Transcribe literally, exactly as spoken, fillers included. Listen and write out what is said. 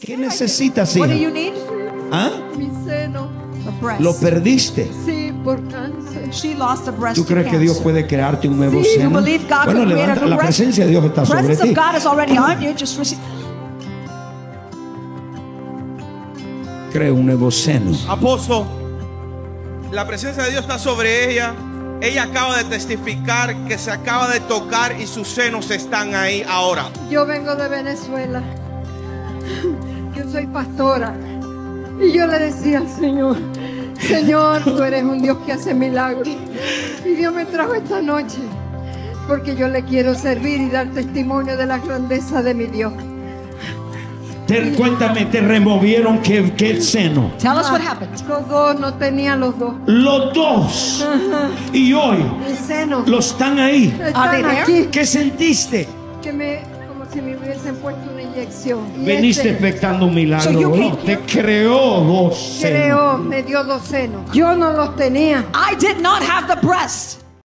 ¿Qué necesitas, What do hija? you need? ¿Ah? Mi seno. A breast. Lo perdiste. Sí, por cáncer. She lost a breast ¿Tú crees to que Dios cancer. puede crearte un nuevo Sí, you seno? believe God Bueno, can create a levanta, new la breast? presencia de Dios está The sobre presence ti. of God is already on you. Just receive. Cree un nuevo seno. Apóstol, la presencia de Dios está sobre ella. Ella acaba de testificar que se acaba de tocar y sus senos están ahí ahora. Yo vengo de Venezuela. Yo soy pastora. Y yo le decía al Señor, Señor, tú eres un Dios que hace milagros. Y Dios me trajo esta noche porque yo le quiero servir y dar testimonio de la grandeza de mi Dios. Te, cuéntame, te removieron qué, qué seno. Tell us what happened. Los dos, no tenían los dos. Los dos. Y hoy Mis senos los están ahí. Are they están there? aquí. ¿Qué sentiste? Que me, como si me hubiesen puesto una inyección. Y Veniste este expectando un milagro. So you ¿no? came Te creó dos senos. creó, me dio dos senos. Yo no los tenía. I did not have the breast.